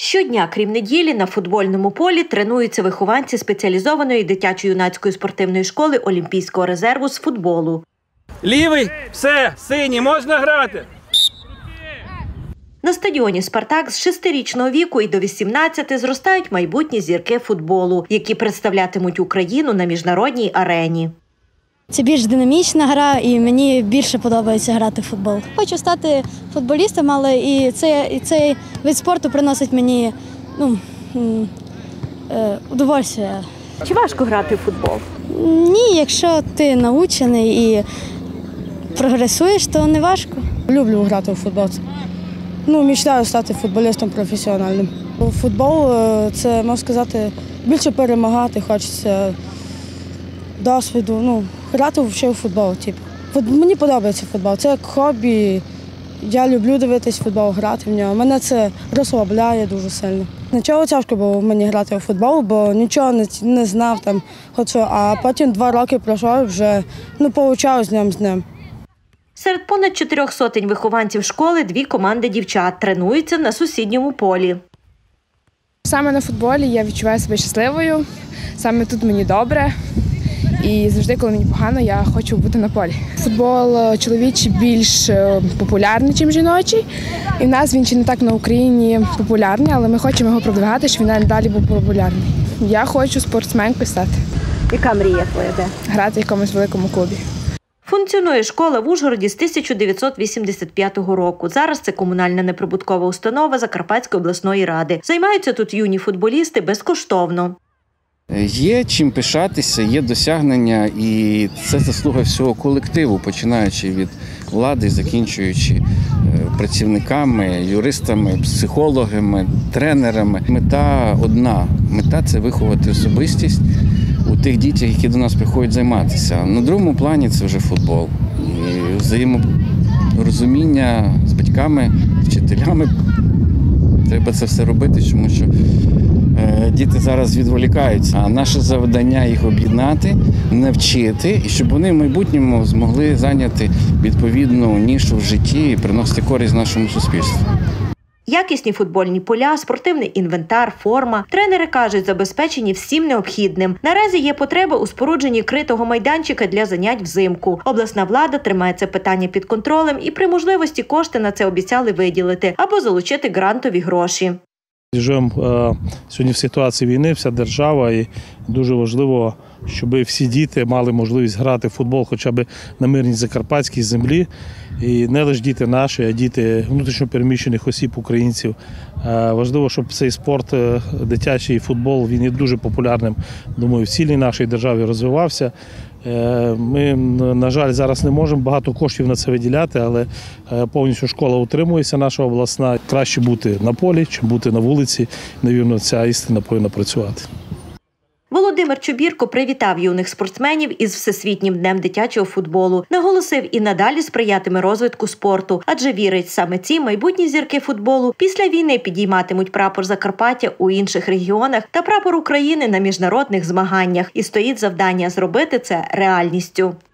Щодня, крім неділі, на футбольному полі тренуються вихованці спеціалізованої дитячо-юнацької спортивної школи Олімпійського резерву з футболу. Лівий, все, синій, можна грати. На стадіоні «Спартак» з 6-річного віку і до 18 зростають майбутні зірки футболу, які представлятимуть Україну на міжнародній арені. Це більш динамічна гра і мені більше подобається грати в футбол. Хочу стати футболістом, але і цей вид спорту приносить мені удовольствие. Чи важко грати в футбол? Ні, якщо ти навчений і прогресуєш, то не важко. Люблю грати в футбол. Мечтаю стати футболістом професіональним. Футбол – це, можна сказати, більше перемагати, хочеться досвіду. Грати в футбол. Мені подобається футбол. Це як хобі. Я люблю дивитись футбол, грати в нього. Мене це розслабляє дуже сильно. Нічого тяжко було мені грати в футбол, бо нічого не знав там. А потім 2 роки пройшло, вже получалось з ним. Серед понад 400 вихованців школи 2 команди дівчат тренуються на сусідньому полі. Саме на футболі я відчуваю себе щасливою, саме тут мені добре. І завжди, коли мені погано, я хочу бути на полі. Футбол чоловічий більш популярний, ніж жіночий. І в нас він ще не так на Україні популярний, але ми хочемо його продвигати, щоб він далі був популярний. Я хочу спортсменкою стати. Яка мрія твоя де? Грати в якомусь великому клубі. Функціонує школа в Ужгороді з 1985 року. Зараз це комунальна неприбуткова установа Закарпатської обласної ради. Займаються тут юні футболісти безкоштовно. Є чим пишатися, є досягнення, і це заслуга всього колективу, починаючи від влади, закінчуючи працівниками, юристами, психологами, тренерами. Мета одна. Мета – це виховати особистість у тих дітях, які до нас приходять займатися. На другому плані це вже футбол. І взаєморозуміння з батьками, вчителями. Треба це все робити, тому що діти зараз відволікаються, а наше завдання їх об'єднати, навчити, і щоб вони в майбутньому змогли зайняти відповідну нішу в житті і приносити користь нашому суспільству. Якісні футбольні поля, спортивний інвентар, форма. Тренери кажуть, забезпечені всім необхідним. Наразі є потреба у спорудженні критого майданчика для занять взимку. Обласна влада тримає це питання під контролем і при можливості кошти на це обіцяли виділити або залучити грантові гроші. Живемо сьогодні в ситуації війни, вся держава, і дуже важливо, щоб всі діти мали можливість грати в футбол хоча б на мирній закарпатській землі. І не лише діти наші, а діти внутрішньопереміщених осіб, українців. Важливо, щоб цей спорт, дитячий футбол, він є дуже популярним, думаю, в цілій нашій державі розвивався. Ми, на жаль, зараз не можемо багато коштів на це виділяти, але повністю школа утримується, наша обласна. Краще бути на полі, чим бути на вулиці. Навірно, ця істина повинна працювати. Володимир Чубірко привітав юних спортсменів із Всесвітнім днем дитячого футболу. Наголосив, і надалі сприятиме розвитку спорту, адже вірить, саме ці майбутні зірки футболу після війни підійматимуть прапор Закарпаття у інших регіонах та прапор України на міжнародних змаганнях. І стоїть завдання зробити це реальністю.